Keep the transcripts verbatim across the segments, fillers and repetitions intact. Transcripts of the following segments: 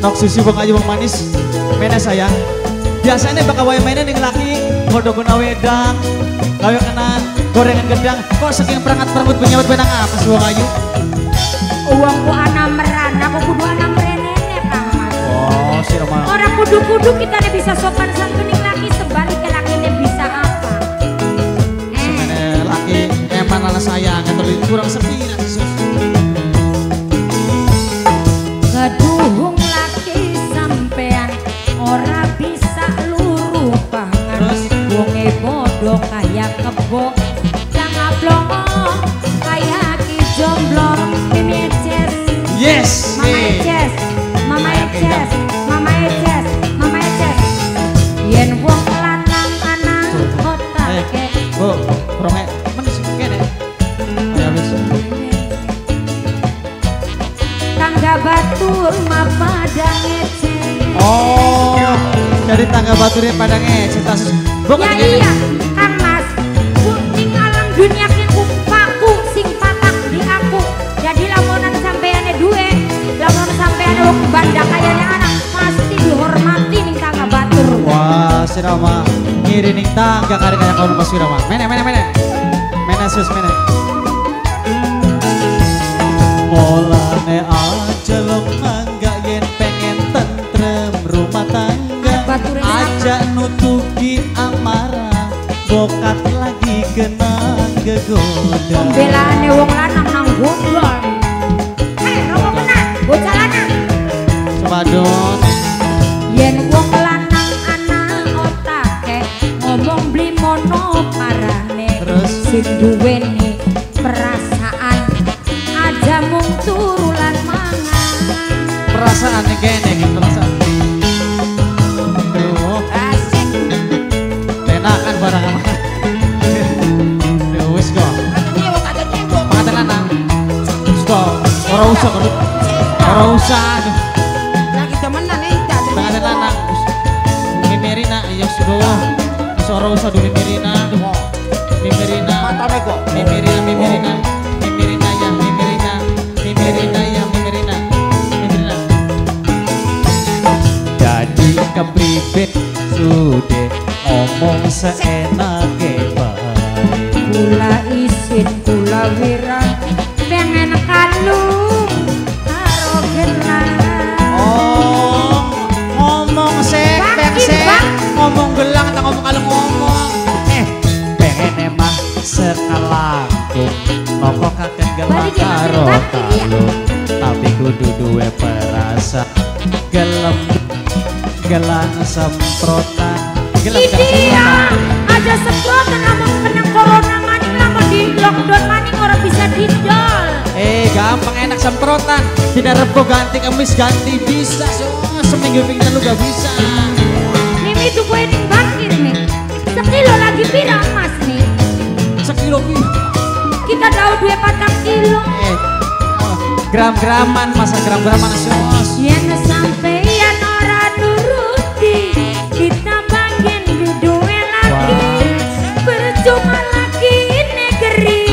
Nok susu bang aja bang manis. Mana sayang. Biasanya bakal wae mainan yang laki. Kodo guna wedang. Gawe kena gorengan gedang. Kok saking perangkat perangkat penyawat benang apa sih bang ayu? Uangku anak meran, aku kudu anak merenene Kang Mas. Oh si Rama. Orang kudu-kudu kita nih bisa sopan santunin laki sebaliknya laki ini bisa apa? Eh. Semene laki eman ala sayang atau kurang sepi nanti sus. Keduhung laki sampean ora bisa luru pangan. Wonge bodoh kayak kebo, jangan blongo kayak ki jomblo. Mimi Eces, Yes. Mama Eces, Mama Eces, Mama Eces, Mama Eces. Yen wong lanang anak kota ke. Bu, ronge, mana sih kene? Ya wis. Tangga batur mah padang ecek. Oh, dari tangga baturnya padang ecek tasus. Bu, Ya iya, Kang Mas. Kuning alam dunia ki kupaku sing patak di aku. Jadi lamunan sampeane duwe, lamun sampeane wong banda kayane anak pasti dihormati ning tangga batur. wah, si Rama ngiri ning tangga kare kaya kawan pas si Rama. Mene, mene, mene. Mene sus, mene. Molane aja lo mangga yen pengen tentrem rumah tangga. Bature Aja nutupi amarah, bokat lagi kena gegoda. pembelaane wong lanang nang gondol. Hei, romo kena, bocah lanang. Coba dong. Yen wong lanang anak otake ngomong beli mono parane. Terus? Sing duweni perasaan aja mung turulan mangan. Perasaannya kene gitu perasaan. Duh, Asik. enakan barang ama. Duh, wis kok. Pangaten lanang. Wis kok, ora usah kok. Ora usah. Aduh. Lagi temenan nih, Pangaten lanang. Wis. Mimirina ya sudah. Wis ora usah dulu mimirina. Duh. Mimirina. Matane kok. Mimirina, mimirina. Mimirina ya, mimirina. Mimirina ya, mimirina. Mimirina. Jadi kepribet sudah ngomong seenake bae. kula isin kula wirang pengen kalung karo gelang. Oh, ngomong sek, beng Bakir, sek, Bang. ngomong gelang atau ngomong kalau ngomong. Eh, pengen emang sekalangkung, nopo kakek gelang Balik dia, karo bakir, bakir dia. kalung, tapi kudu duwe perasa gelem gelang semprotan, gelang gelang Iya, semprotan. aja semprotan lamun kena corona maning lamun di lockdown maning ora bisa didol. Eh, gampang enak semprotan, tidak rebo ganti kemis ganti bisa, so, seminggu minggu lu gak bisa. Mimi tuh kue ning bakir nih. Sekilo lagi pirang Mas nih. Sekilo pi. Kita tahu dua patang kilo. Eh, oh, gram-graman masa gram-graman sos. Yen sampeyan ora nuruti, kita bagian di duwe lagi. Percuma lagi negeri.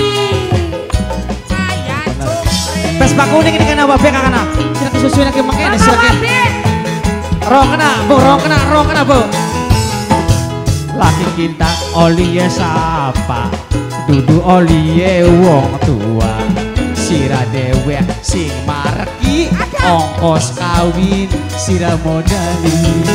Pes kuning ini kena babe kakana. Tidak kesusuin lagi makanya Bapak silakan. Wabe, Rong kena, bu, rong kena, rong kena bu. Laki kita oliye sapa, dudu oliye wong tua. Sira dewek sing mareki, ongkos kawin sira modali.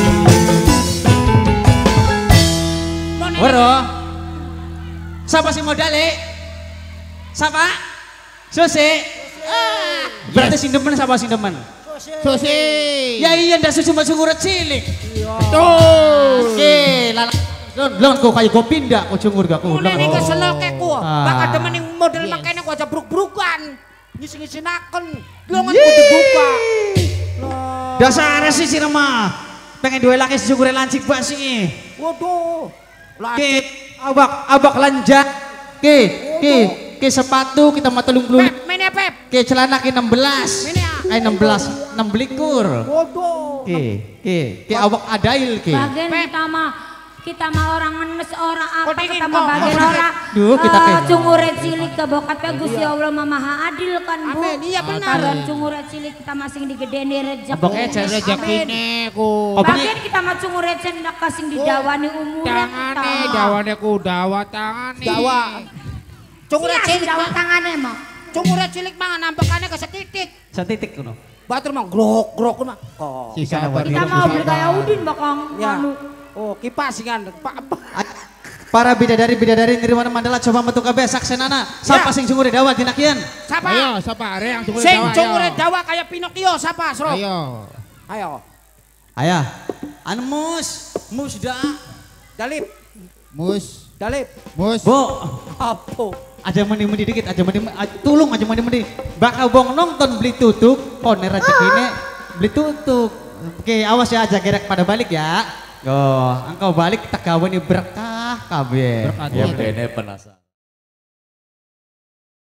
Wero, siapa sing modali? Siapa? Susi. Berarti sing demen siapa sing demen? Susi. Ya iya ndak susu masuk urat cilik. Betul. Oke, lala. Lon, lon kok kayak kau pindah, kau cungur gak kau? Mulai nih keselok kayak ku. Ah. Bakal demen yang model makanya ku aja bruk-brukan. Ngisi-ngisi naken. Longan ku dibuka. Dasar sih si remah. Pengen dua laki sejugure lancik basi. Waduh. Ki, Laki. abak, abak lanjak. Ki, ki, ki sepatu kita mah telung puluh. Pep, main ya Pep. Ki celana ki enam belas. Ini ya. Ay enam belas, enam belikur. Waduh. Ki, ki, ki awak adail ki. bagian utama kita mah orang ngenes orang apa Kok dingin kita kok? mah bagian Kok orang Duh, kita eh, kayak- cunguret cilik ke bokat pe Gusti Allah mah maha adil kan Bu. Amin, iya benar. Karon cunguret cilik kita masing digedeni rezeki. Pokoknya cari Rezekine ku. Oh, Bagian kita mah cunguret cendak kasing didawani umur. Tangane dawane ku dawa tangane. Dawa. Cunguret Sia cilik dawa mah. tangane mah. Cunguret cilik mah nampakane ke setitik. Setitik kuno. Batur mah grok grok mah. Kok. Sisa Kita mau beli kayak Udin bakang Ya. anu. Oh, kipas kan. Pak. Para bidadari-bidadari Nirwana Mandala coba metu kabeh saksenana. Sapa sing cungure dawa dina kieu? Siapa? Ayo, siapa are yang cungure Sing dawa? ayo. cunguret dawa kayak Pinocchio siapa, Sro? Ayo. Ayo. Ayah. Anu mus, mus da. Dalip, Mus, dalip. mus. Bu, Apa? aja meni-meni dikit, aja meni tulung aja meni-meni. Bakal bong nonton beli tutuk, poner rezekine beli tutuk. Oke, awas ya aja gerek pada balik ya. Yo, engkau balik tak gawe ni berkah kabeh. Berkah Ya tuh. dene penasaran.